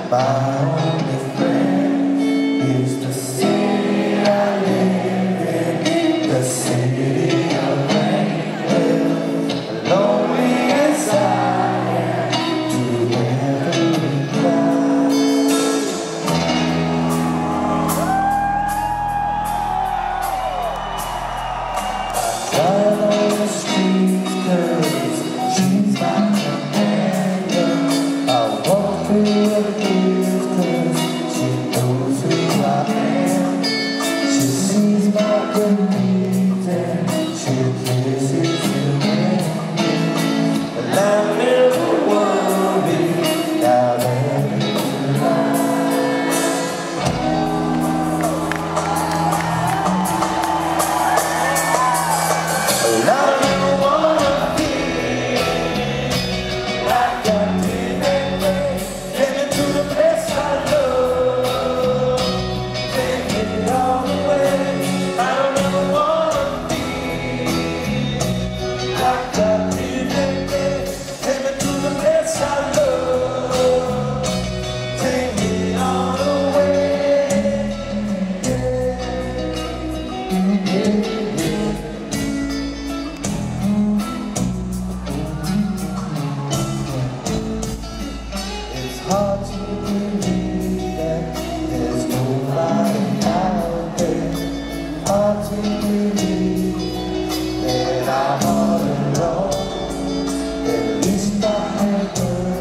My only friend is the city I live in, the city of rain. Lonely as I am, to every cloud. I drive on the streets 'cause she's my companion. I walk through the fields 'cause she knows who I am. She sees my good deeds and she kisses me. And I never worry about everything else. It's hard to believe that there's nobody out there. Hard to believe that I'm all alone. At least I have